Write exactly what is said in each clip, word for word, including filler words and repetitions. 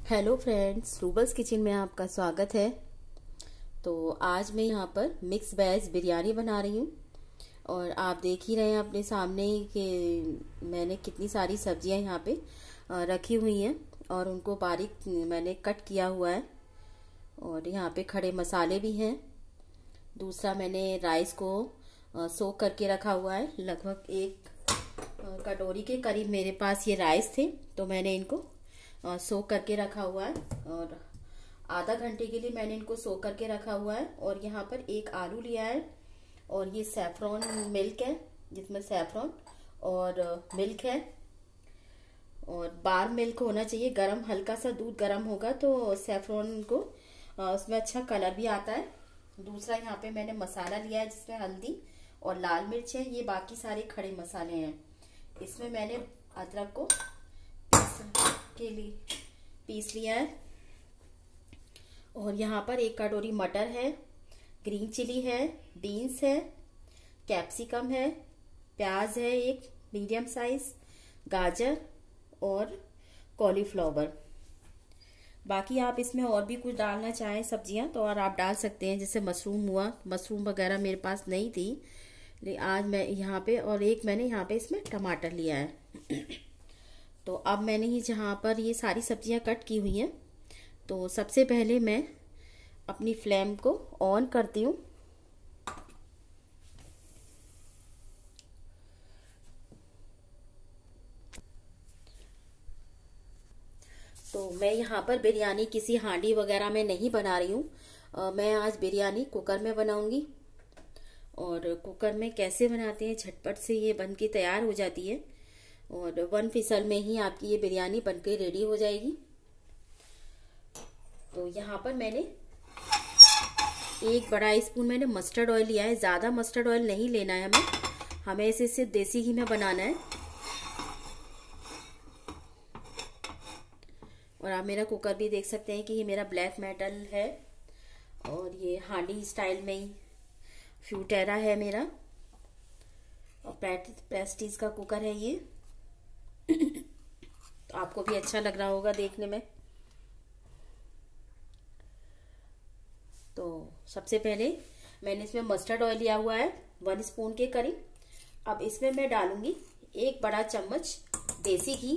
Hello friends, roubles kitchen में आपका स्वागत है। तो आज मैं यहाँ पर मिक्स वेज बिरयानी बना रही हूँ और आप देख ही रहे हैं अपने सामने कि मैंने कितनी सारी सब्जियाँ यहाँ पे रखी हुई हैं और उनको बारीक मैंने कट किया हुआ है। और यहाँ पे खड़े मसाले भी हैं। दूसरा, मैंने राइस को सोक करके रखा हुआ है। लगभग एक कटोरी के करीब मेरे पास ये राइस थे, तो मैंने इनको सोक करके रखा हुआ है और आधा घंटे के लिए मैंने इनको सोक करके रखा हुआ है। और यहाँ पर एक आलू लिया है और ये सैफरॉन मिल्क है, जिसमें सैफरॉन और मिल्क है और बार मिल्क होना चाहिए। गरम, हल्का सा दूध गरम होगा तो सैफरॉन को उसमें अच्छा कलर भी आता है। दूसरा, यहाँ पे मैंने मसाला लिया है जिसमें हल्दी और लाल मिर्च है। ये बाकी सारे खड़े मसाले हैं। इसमें मैंने अदरक को के लिए पीस लिया है और यहाँ पर एक कटोरी मटर है, ग्रीन चिली है, बीन्स है, कैप्सिकम है, प्याज है एक मीडियम साइज, गाजर और कॉलीफ्लावर। बाकी आप इसमें और भी कुछ डालना चाहें सब्जियां तो और आप डाल सकते हैं, जैसे मशरूम हुआ। मशरूम वगैरह मेरे पास नहीं थी, लेकिन आज मैं यहाँ पे और एक मैंने यहाँ पे इसमें टमाटर लिया है। तो अब मैंने ही जहाँ पर ये सारी सब्जियां कट की हुई हैं, तो सबसे पहले मैं अपनी फ्लेम को ऑन करती हूँ। तो मैं यहाँ पर बिरयानी किसी हांडी वगैरह में नहीं बना रही हूँ। मैं आज बिरयानी कुकर में बनाऊंगी। और कुकर में कैसे बनाते हैं, झटपट से ये बन के तैयार हो जाती है और वन फिसल में ही आपकी ये बिरयानी बनके रेडी हो जाएगी। तो यहाँ पर मैंने एक बड़ा स्पून मैंने मस्टर्ड ऑयल लिया है। ज़्यादा मस्टर्ड ऑयल नहीं लेना है हमें हमें इसे सिर्फ देसी घी में बनाना है। और आप मेरा कुकर भी देख सकते हैं कि ये मेरा ब्लैक मेटल है और ये हांडी स्टाइल में ही फ्यूटेरा है मेरा और प्रेस्टीज का कुकर है ये। तो आपको भी अच्छा लग रहा होगा देखने में। तो सबसे पहले मैंने इसमें मस्टर्ड ऑयल लिया हुआ है वन स्पून के करीब। अब इसमें मैं डालूंगी एक बड़ा चम्मच देसी घी।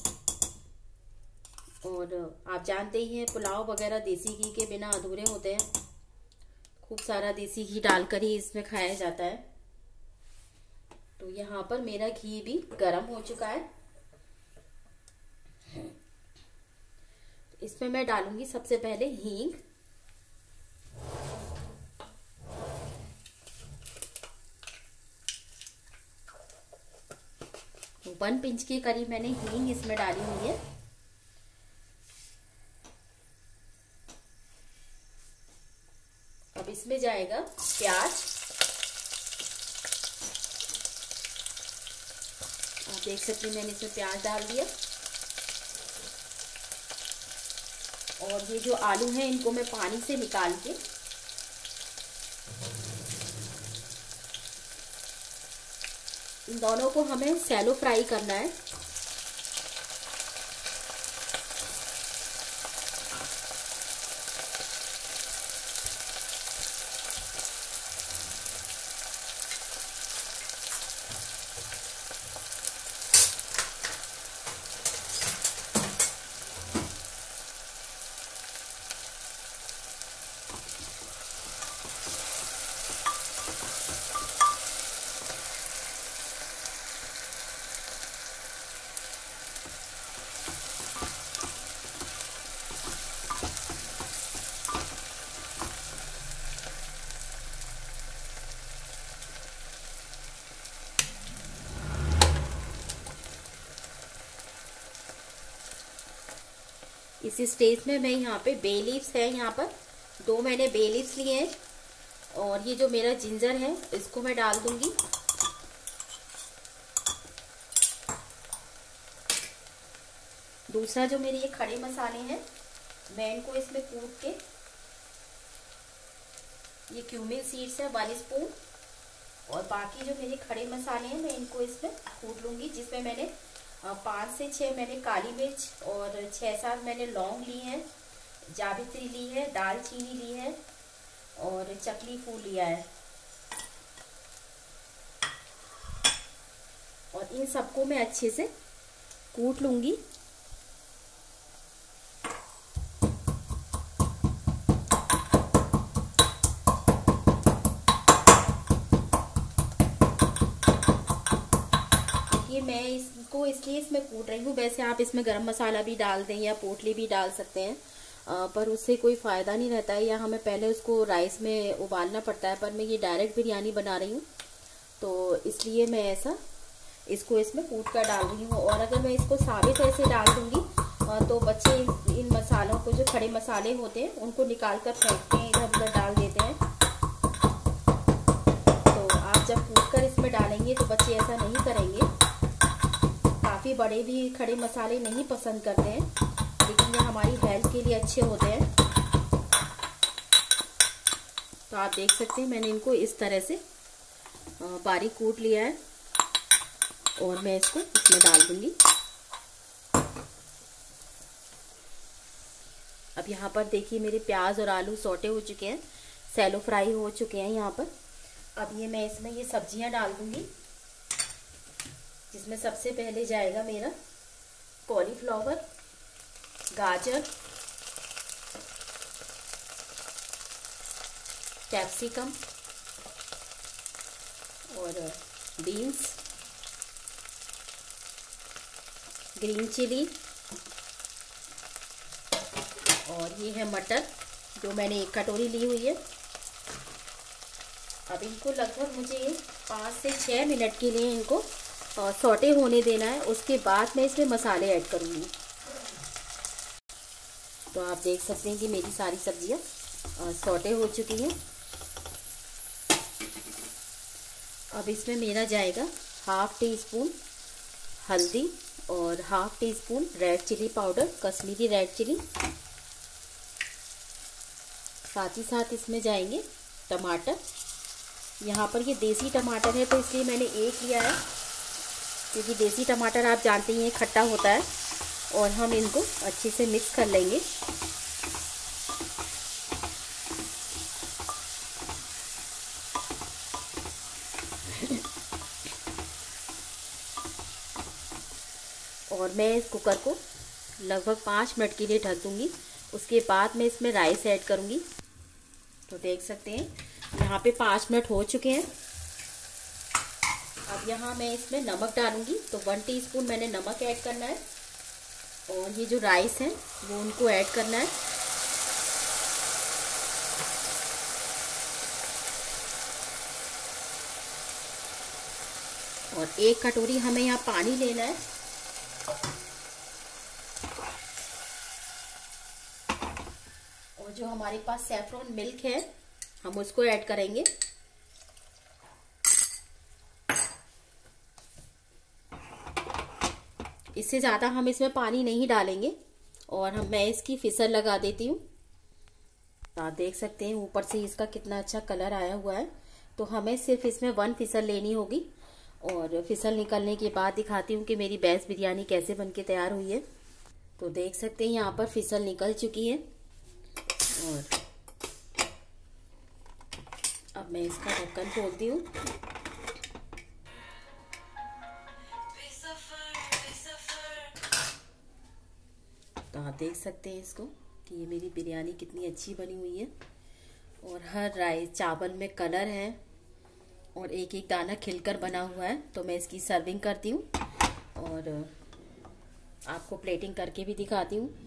और आप जानते ही हैं पुलाव वगैरह देसी घी के बिना अधूरे होते हैं। खूब सारा देसी घी डालकर ही इसमें खाया जाता है। तो यहाँ पर मेरा घी भी गर्म हो चुका है। इसमें मैं डालूंगी सबसे पहले हींग। वन पिंच के करीब मैंने हींग इसमें डाली हुई है। अब इसमें जाएगा प्याज। आप देख सकते हैं मैंने इसमें प्याज डाल दिया। और ये जो आलू हैं इनको मैं पानी से निकाल के इन दोनों को हमें सैलो फ्राई करना है। इस स्टेज में मैं यहाँ पे बे लीव्स है, यहाँ पर दो मैंने बे लीव्स लिए हैं। और ये जो मेरा जिंजर है इसको मैं डाल दूंगी। दूसरा, जो मेरे ये खड़े मसाले हैं मैं इनको इसमें कूट के, ये क्यूमिन सीड्स है वन स्पून और बाकी जो मेरे खड़े मसाले हैं मैं इनको इसमें कूट लूंगी, जिसमें मैंने पाँच से छः मैंने काली मिर्च और छः सात मैंने लौंग ली है, जावित्री ली है, दालचीनी ली है और चकली फूल लिया है। और इन सबको मैं अच्छे से कूट लूँगी। मैं इसको इसलिए इसमें कूट रही हूँ। वैसे आप इसमें गरम मसाला भी डाल दें या पोटली भी डाल सकते हैं, आ, पर उससे कोई फ़ायदा नहीं रहता है, या हमें पहले उसको राइस में उबालना पड़ता है। पर मैं ये डायरेक्ट बिरयानी बना रही हूँ तो इसलिए मैं ऐसा इसको इसमें कूट कर डाल रही हूँ। और अगर मैं इसको साबित ऐसे डाल दूँगी तो बच्चे इन मसालों को, जो खड़े मसाले होते हैं, उनको निकाल कर फेंकते हैं, इधर उधर डाल देते हैं। तो आप जब कूट कर इसमें डालेंगे तो बच्चे ऐसा नहीं करेंगे। काफ़ी बड़े भी खड़े मसाले नहीं पसंद करते हैं, लेकिन ये हमारी हेल्थ के लिए अच्छे होते हैं। तो आप देख सकते हैं मैंने इनको इस तरह से बारीक कूट लिया है और मैं इसको इसमें डाल दूंगी। अब यहाँ पर देखिए मेरे प्याज और आलू सौटे हो चुके हैं, सैलो फ्राई हो चुके हैं यहाँ पर। अब ये मैं इसमें ये सब्जियां डाल दूंगी, जिसमें सबसे पहले जाएगा मेरा कॉलीफ्लावर, गाजर, कैप्सिकम और बीन्स, ग्रीन चिली और ये है मटर, जो मैंने एक कटोरी ली हुई है। अब इनको लगभग मुझे पाँच से छः मिनट के लिए इनको सौटे होने देना है। उसके बाद मैं इसमें मसाले ऐड करूँगी। तो आप देख सकते हैं कि मेरी सारी सब्जियां सौटे हो चुकी हैं। अब इसमें मेरा जाएगा हाफ टी स्पून हल्दी और half teaspoon red chilli powder, Kashmiri red chilli. साथ ही साथ इसमें जाएंगे टमाटर। यहाँ पर ये देसी टमाटर है तो इसलिए मैंने एक लिया है, क्योंकि देसी टमाटर आप जानते ही हैं खट्टा होता है। और हम इनको अच्छे से मिक्स कर लेंगे। और मैं इस कुकर को लगभग पाँच मिनट के लिए ढक दूंगी। उसके बाद मैं इसमें राइस ऐड करूंगी। तो देख सकते हैं यहाँ पे पाँच मिनट हो चुके हैं। अब यहाँ मैं इसमें नमक डालूंगी। तो वन टीस्पून मैंने नमक ऐड करना है और ये जो राइस है वो उनको ऐड करना है। और एक कटोरी हमें यहाँ पानी लेना है। और जो हमारे पास सैफरॉन मिल्क है हम उसको ऐड करेंगे। इससे ज़्यादा हम इसमें पानी नहीं डालेंगे। और हम मैं इसकी फिसल लगा देती हूँ। आप देख सकते हैं ऊपर से इसका कितना अच्छा कलर आया हुआ है। तो हमें सिर्फ इसमें वन फिसल लेनी होगी। और फिसल निकलने के बाद दिखाती हूँ कि मेरी बेस बिरयानी कैसे बनके तैयार हुई है। तो देख सकते हैं यहाँ पर फिसल निकल चुकी है। और अब मैं इसका ढक्कन खोलती हूँ। तो आप देख सकते हैं इसको कि ये मेरी बिरयानी कितनी अच्छी बनी हुई है। और हर राइस चावल में कलर है और एक एक दाना खिलकर बना हुआ है। तो मैं इसकी सर्विंग करती हूँ और आपको प्लेटिंग करके भी दिखाती हूँ।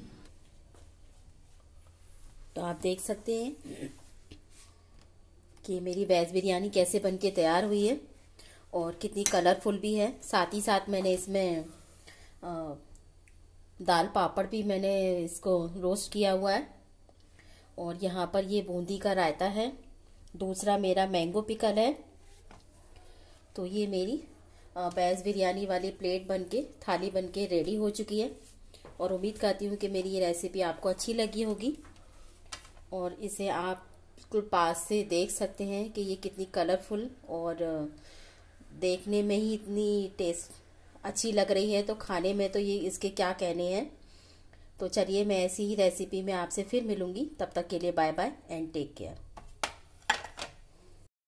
तो आप देख सकते हैं कि मेरी वेज बिरयानी कैसे बनके तैयार हुई है और कितनी कलरफुल भी है। साथ ही साथ मैंने इसमें आ, दाल पापड़ भी मैंने इसको रोस्ट किया हुआ है। और यहाँ पर ये बूंदी का रायता है। दूसरा मेरा मैंगो पिकल है। तो ये मेरी वेज बिरयानी वाली प्लेट बनके थाली बनके रेडी हो चुकी है। और उम्मीद करती हूँ कि मेरी ये रेसिपी आपको अच्छी लगी होगी। और इसे आप बिल्कुल पास से देख सकते हैं कि ये कितनी कलरफुल और देखने में ही इतनी टेस्ट अच्छी लग रही है, तो खाने में तो ये इसके क्या कहने हैं। तो चलिए मैं ऐसी ही रेसिपी में आपसे फिर मिलूंगी, तब तक के लिए bye bye and take care.